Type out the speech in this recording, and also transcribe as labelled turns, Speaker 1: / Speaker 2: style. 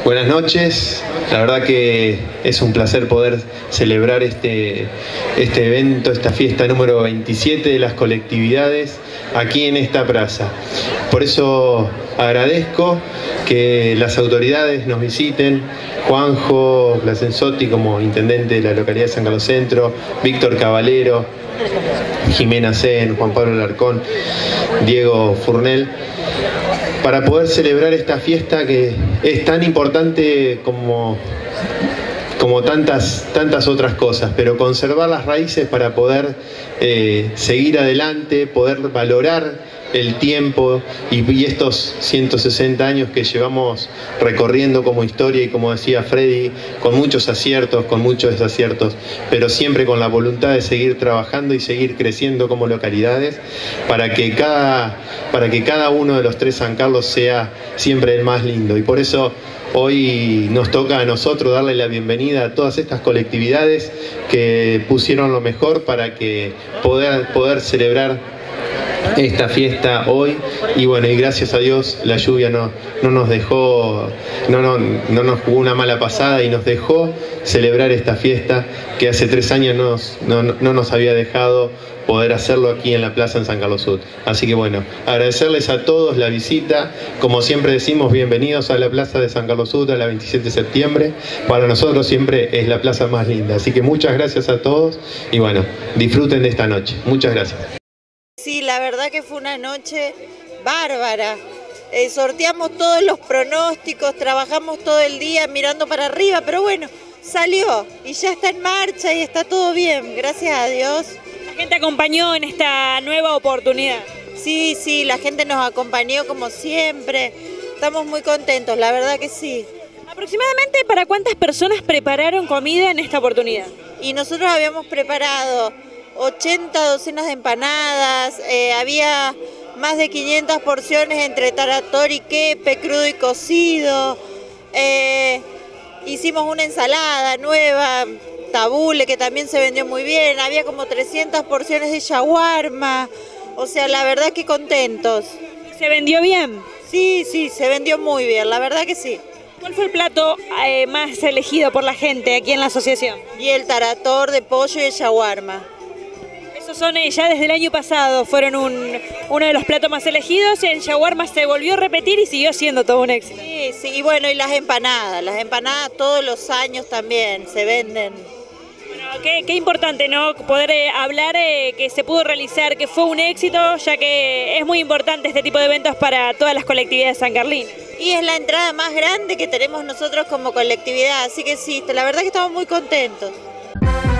Speaker 1: Buenas noches, la verdad que es un placer poder celebrar este evento, esta fiesta número 27 de las colectividades aquí en esta plaza. Por eso agradezco que las autoridades nos visiten, Juanjo Placenzotti como intendente de la localidad de San Carlos Centro, Víctor Caballero, Jimena Sen, Juan Pablo Larcón, Diego Furnel, para poder celebrar esta fiesta que es tan importante como tantas otras cosas, pero conservar las raíces para poder seguir adelante, poder valorar el tiempo y estos 160 años que llevamos recorriendo como historia y, como decía Freddy, con muchos aciertos, con muchos desaciertos, pero siempre con la voluntad de seguir trabajando y seguir creciendo como localidades para que cada uno de los tres San Carlos sea siempre el más lindo. Y por eso hoy nos toca a nosotros darle la bienvenida a todas estas colectividades que pusieron lo mejor para que poder celebrar esta fiesta hoy. Y bueno, y gracias a Dios la lluvia no nos dejó, no nos jugó una mala pasada y nos dejó celebrar esta fiesta que hace 3 años no nos había dejado poder hacerlo aquí en la plaza en San Carlos Sur. Así que bueno, agradecerles a todos la visita. Como siempre decimos, bienvenidos a la plaza de San Carlos Sur a la 27 de septiembre. Para nosotros siempre es la plaza más linda. Así que muchas gracias a todos y bueno, disfruten de esta noche. Muchas gracias.
Speaker 2: Sí, la verdad que fue una noche bárbara. Sorteamos todos los pronósticos, trabajamos todo el día mirando para arriba, pero bueno, salió y ya está en marcha y está todo bien, gracias a Dios.
Speaker 3: ¿La gente acompañó en esta nueva oportunidad?
Speaker 2: Sí, la gente nos acompañó como siempre. Estamos muy contentos, la verdad que sí.
Speaker 3: ¿Aproximadamente para cuántas personas prepararon comida en esta oportunidad?
Speaker 2: Y nosotros habíamos preparado 80 docenas de empanadas, había más de 500 porciones entre tarator y quepe, crudo y cocido. Hicimos una ensalada nueva, tabule, que también se vendió muy bien. Había como 300 porciones de shawarma. O sea, la verdad que contentos.
Speaker 3: ¿Se vendió bien?
Speaker 2: Sí, se vendió muy bien, la verdad que sí.
Speaker 3: ¿Cuál fue el plato más elegido por la gente aquí en la asociación?
Speaker 2: Y el tarator de pollo y el shawarma.
Speaker 3: Esos son ya desde el año pasado, fueron uno de los platos más elegidos. El shawarma se volvió a repetir y siguió siendo todo un éxito.
Speaker 2: Sí, y bueno, y las empanadas todos los años también se venden.
Speaker 3: Bueno, qué importante, ¿no? Poder hablar que se pudo realizar, que fue un éxito, ya que es muy importante este tipo de eventos para todas las colectividades sancarlinas.
Speaker 2: Y es la entrada más grande que tenemos nosotros como colectividad, así que sí, la verdad que estamos muy contentos.